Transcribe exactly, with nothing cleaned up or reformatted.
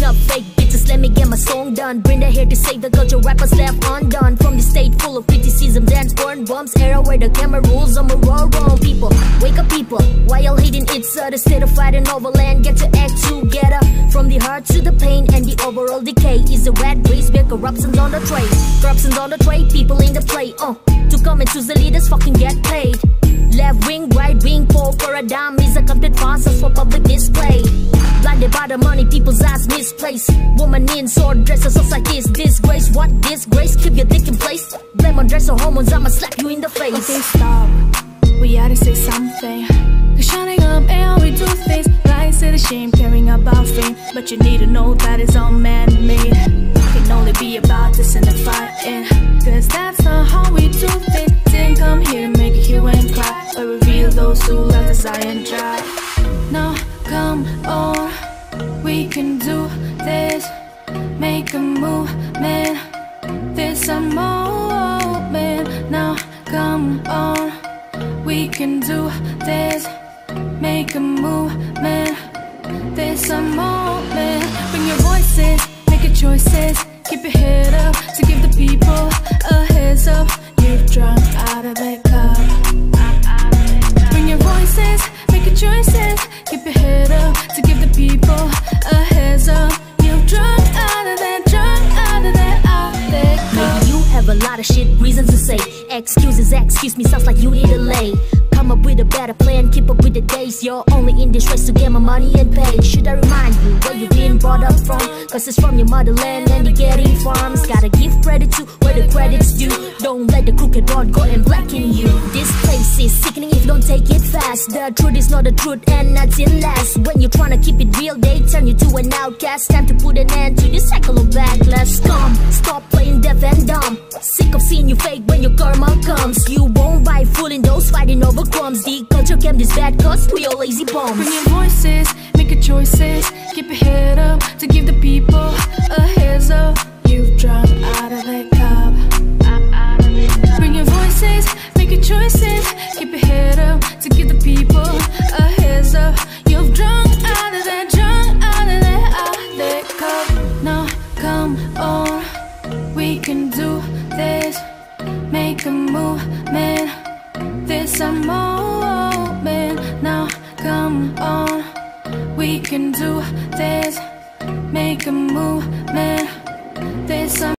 up fake bitches, let me get my song done. Bring the hair to save the culture, rappers left undone. From the state full of criticism, dance born bumps. Era where the camera rules, I'm a raw wrong people. Wake up people, why y'all hating it's uh, the state of fighting over land. Get your act together. From the heart to the pain and the overall decay is a rat race where corruption's on the trade. Corruption's on the trade, people in the play. Uh, to come and choose the leaders, fucking get paid. Left wing, right wing, poll for a dime is a complete process for public display. Blinded by the money, people's eyes misplaced. Woman in sword dresses, society's disgrace. What disgrace? Keep your dick in place. Blame on dress or hormones, I'ma slap you in the face. Okay, stop. We gotta say something. Cause shining up and we do things. Lies to the shame, caring about fame. But you need to know that it's all man-made. Can only be about this and the fighting. Cause that's not how we do things. Didn't come here to make a hue and cry, but reveal those who left us high and dry. Now come on, we can do this. Make a movement. This a moment. Now come on, we can do this. Make a movement. This a moment. Bring your voices, make your choices. Keep your head up to give the people a heads up. You've drunk out of that cup. Bring your voices, make your choices. Keep your head up to give the people a heads up. You've drunk out of that, drunk out of that, out of that cup. Maybe you have a lot of shit, reasons to say. Excuses, excuse me, sounds like you need a lay. Come up with a better plan, keep up with the days. You're only in this race to get my money and pay. Should I remind you where you've been brought up from? Cause it's from your motherland and the getting farms. Gotta give credit to where the credit's due. Don't let the crooked road go and blacken you. This place is sickening if you don't take it fast. The truth is not the truth and that's it last. When you're trying to keep it real, they turn you to an outcast. Time to put an end to this cycle of backlash. Come, stop playing deaf and dumb. Sick of seeing you fake when your karma comes. You won't buy fooling those fighting over crumbs. The culture came this bad cause we all lazy bums. Bring your voices, make your choices. Keep your head up to give the people a heads up. You've drunk out of that cup. Bring your voices, make your choices. Keep your head up to give the people a heads up. You've drunk out of that, drunk out of that, out of that cup. Now come on, we can do this. Make a movement. This a moment. Now come on, we can do this. Make a movement. This a